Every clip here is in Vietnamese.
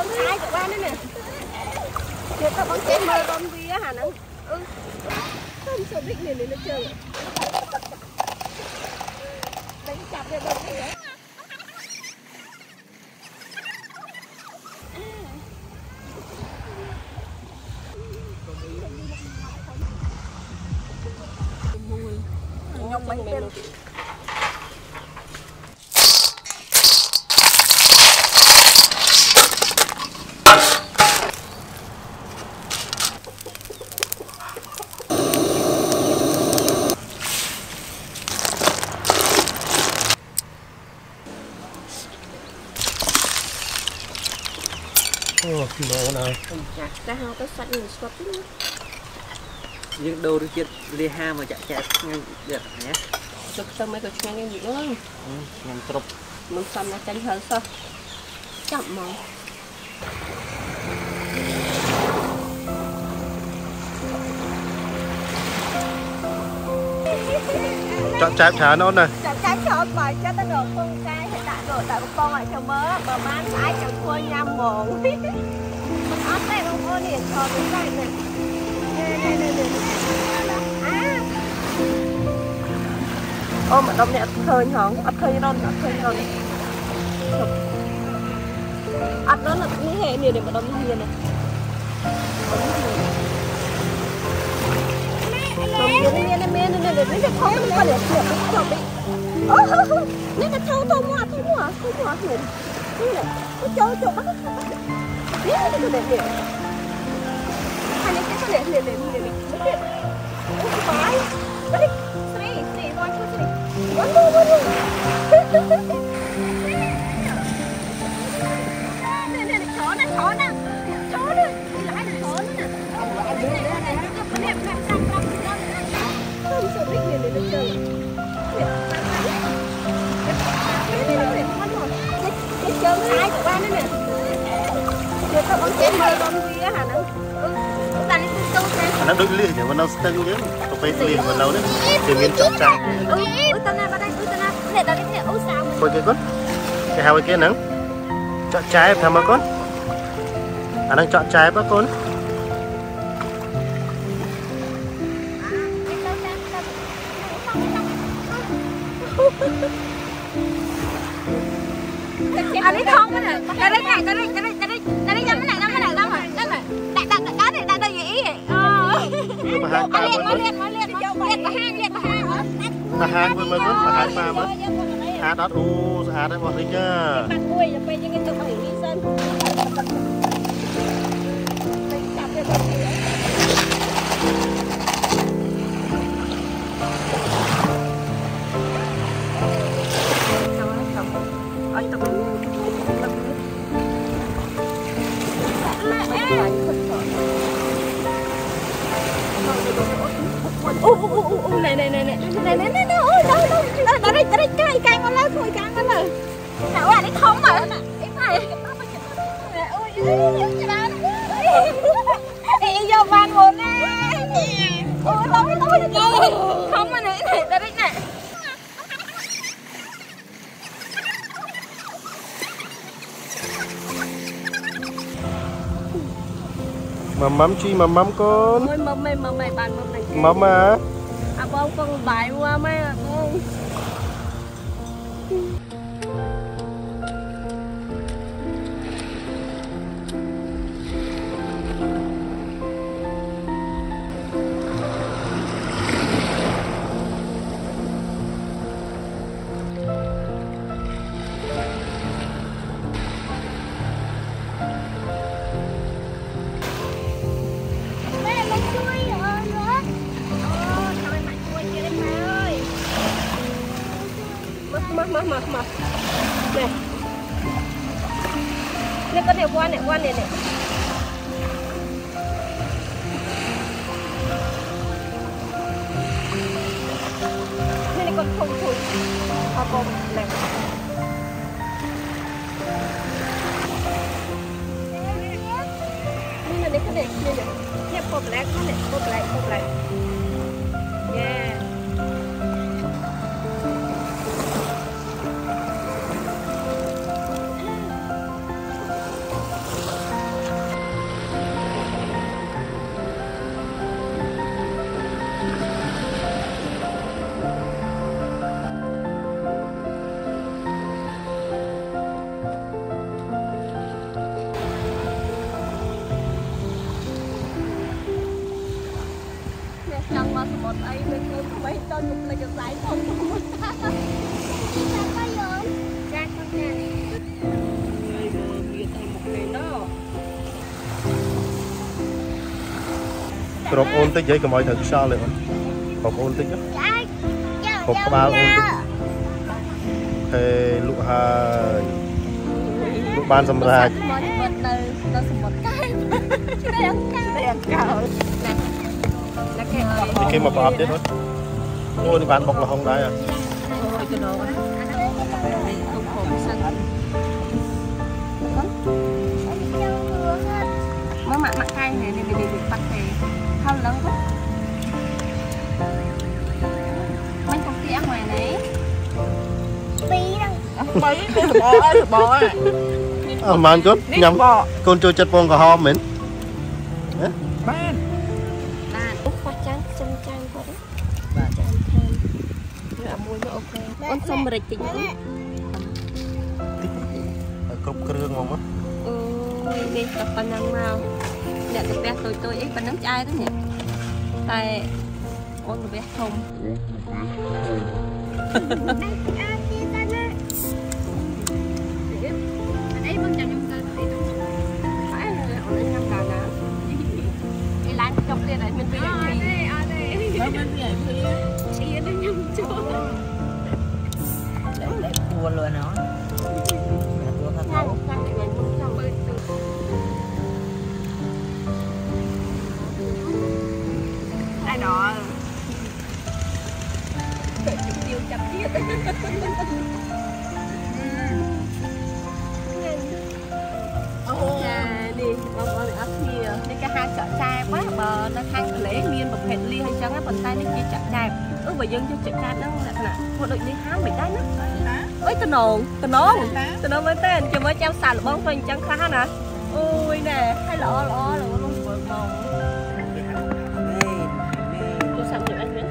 hai của ba nữa nè chưa có con chém mơ con vía hả nó không sợ biết này nó chơi đánh chặt ra đâu đấy nhông bánh bên kilo nào cá hao cái sạch người sọt nhưng đồ được chết đi ha mà chạy chạy ngang được nhé chụp xong mấy cái ngang gì nữa ngang trục mình xong nó tránh hơn sao chậm mà chọn trái thả nó này chọn trái chọn bài cho ta được con cái hiện tại rồi tại con lại theo mớ bờ má trái chọn cua nhâm bồn mình ớt này không có liền cho cái này này ôm mà đông này khơi hòn ớt khơi non ớt đó là cái hệ này để mà đông hiền này nên là nó không có để được cái bị nên là thâu mua liềnนี่แหละโจโจมันก็นี่มันก็เลยเนี่ยอันนี้ก็เลยเนี่ยโอ้ยไปไปดิสี่ร้อยชุดสิวันดูเนี่ยช้อนนะที่ร้านช้อนน่ะเนี่ยต้องสุดที่เนี่ยเจอchơi hai của ba nữa nè chưa có con chém mơ con vía hả nó ta đi tu nè nó đôi liền mà nó tưng chứ có phải liền mà lâu đấy thì miếng chọc chặt ta na để ta cái ô sao coi cái con cái hào cái nắng chọn trái thầm mà con đang chọn trái bác con anh ấy không cái này cái đấy nhắm cái này lắm rồi đặt gì ý vậy liệt bà hang con mới bà hang mà mới đó đấy bọn đấy nhá bắt đuôi rồi bây giờ cái tụi mình đi sân này ôi đâu đây cay ngon lắm thôi cay ngon rồi nào anh ấy không mà em này ôi đi vô van buồn nè ôi tôi không mà này đây này mắm chi mắm con ôi mắm mày bàn mắm này mắm à con bài qua mấy à con mà này đây có điều quan này này này con không thôi con nàyนี่มันนี่ก็เด็กนี่เนี่ยปบแรกเขาเนี่ยปบแรกyeah một ấy bên kia mấy tao chụp lại cái giải không không ta sao có rồi ra con nhà người biệt thành một ngày đó Cột ôn tích giấy cầm mọi thứ sao lại cột ôn tích á cột ba ôn tích thì lụ hai lụ ban sầm ra cái mà bọt đấy thôi ôi đi bán bọc là không đấy à má mặn mặn cay này để bắt thì không lớn quá mình không kia ngoài này bí đâu bò mà anh nhầm con chơi chật bông cả hôm mình ban út phát trắng chân trang quá đấy chân thêm là mua nó ok con xong rồi tính cục kêu ngon á đi tập phần năng nào để tập bé tôi ít phần nấm chai đó nhỉ tại con bé không ấy vẫn chẳng nhầm cân thì phải là ông nhầm cả nè cái láng trong tiền này mình bây giờ thì bên này chị nó nhầm chưa để cua luôn nó cua thật tốt ai đó tiêu chập tiết đi con được ấp kia đi cái hai chợ trai quá bờ nó khang lễ miên một hệ ly hay chăng á bàn tay nó kia chợ trai bởi dân cho chợ trai nó là nè một đội đi hái bị đá nó với tên nồn với tên cho mới trao xài là bông phình trắng khá nè ui nè hay lọ là luôn bự màu tôi sẵn được anh biết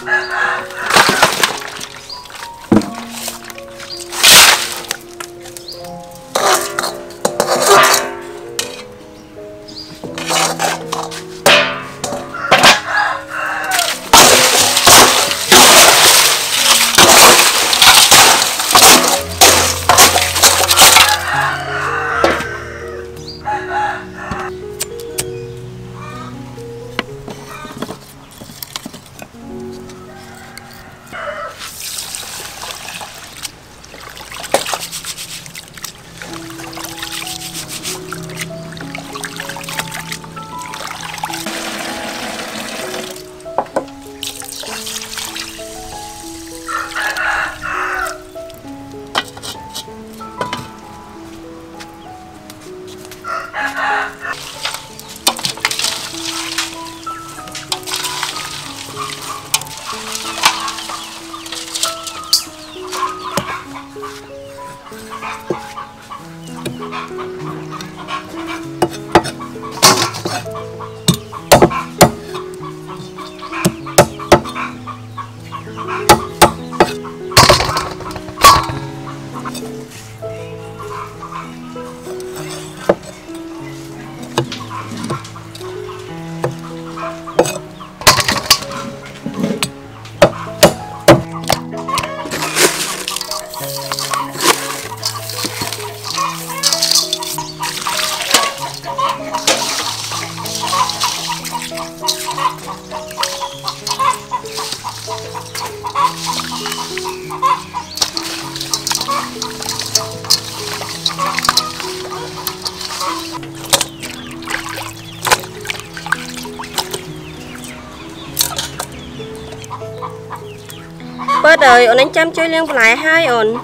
Bớt rồi, ổn anh chăm chơi liên lại hai ổn.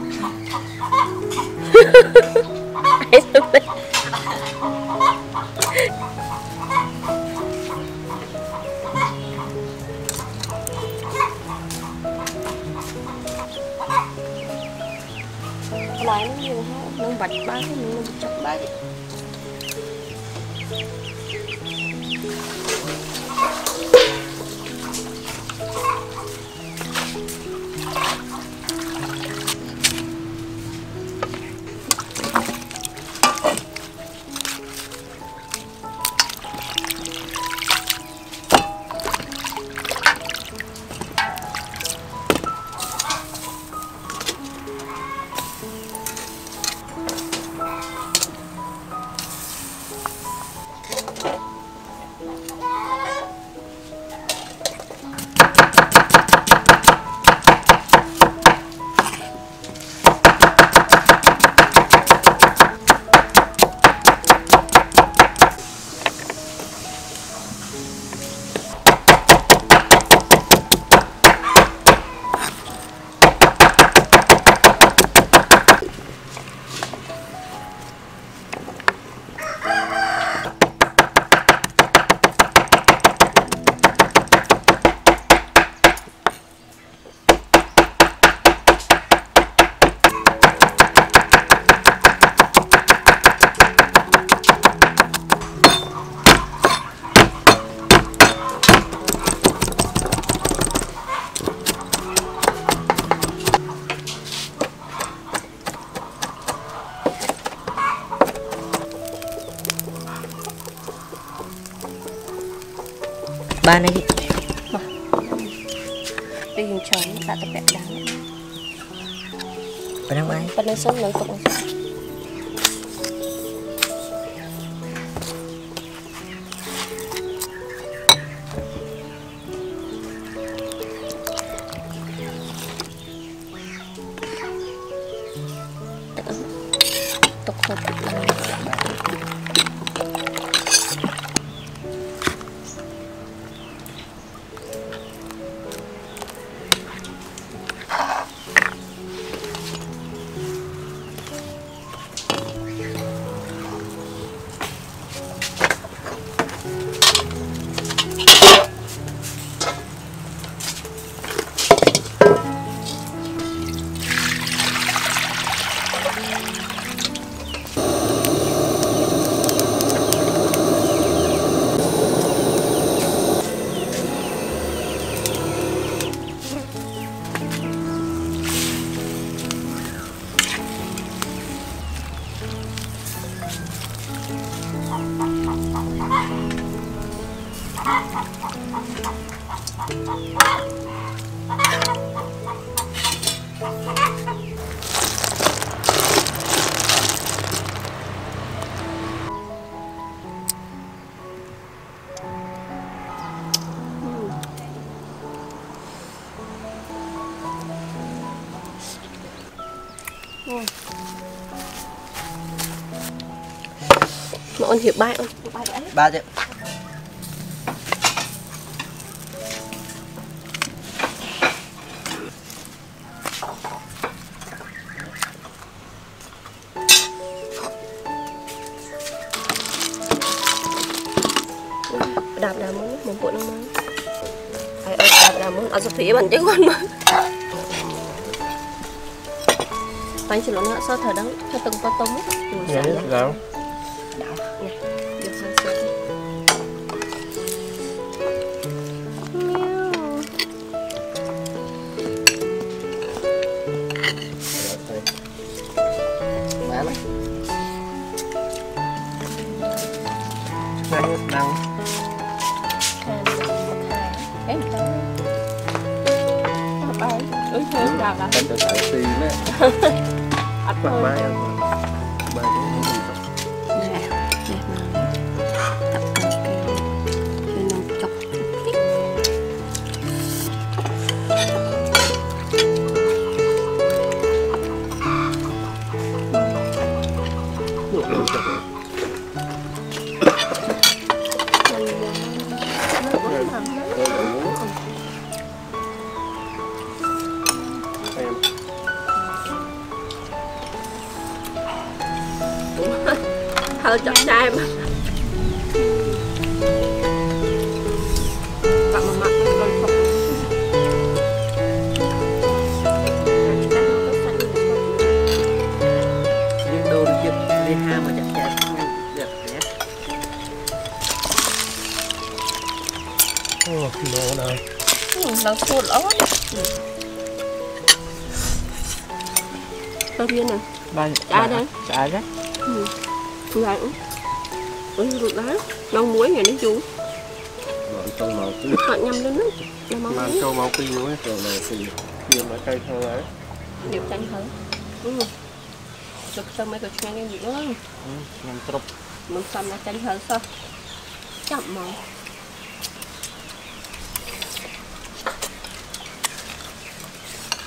Lại nó nhiều ha, nó bạch ba cái nó chọc ba vậy. Ba này đi dùng chồng ta tập bẹt đắng Bên đang ai? bên đây sống nữa cũng tục thôi mà ăn hiệp bài ăn ba triệu đạp đạp muốn một bộ nó mới ai đạp đạp muốn ăn sắp phí bằng chứ con mà bánh chỉ nó nữa sao thở đắng cho từng con tôm Dạ, đâu? đảo nè được sang sớm má nó Đang em bài ơi thương đào là Anh tự tại xì nè ắt Mặt thôi mai ăn Mai cũng không được nè nè mà tập cần kêu khi nó chọc thích hơi chọc trai mà bạn mà mặc con phục nhưng đồ được chưa đi ham mà chắc chắn đẹp nhé Ồ, kilo nào lần thua lắm tao riêng nè chả đây chả đấy lại ui được đó non muối này nó chú Làm trâu màu tí họ nhâm lên đó Làm trâu màu tí nữa Trâu này thì Kia mà cây thơ ấy điều chanh thử chụp xong mấy cái chuyện gì nữa Làm trâu mình xong là chanh thử sao chậm mà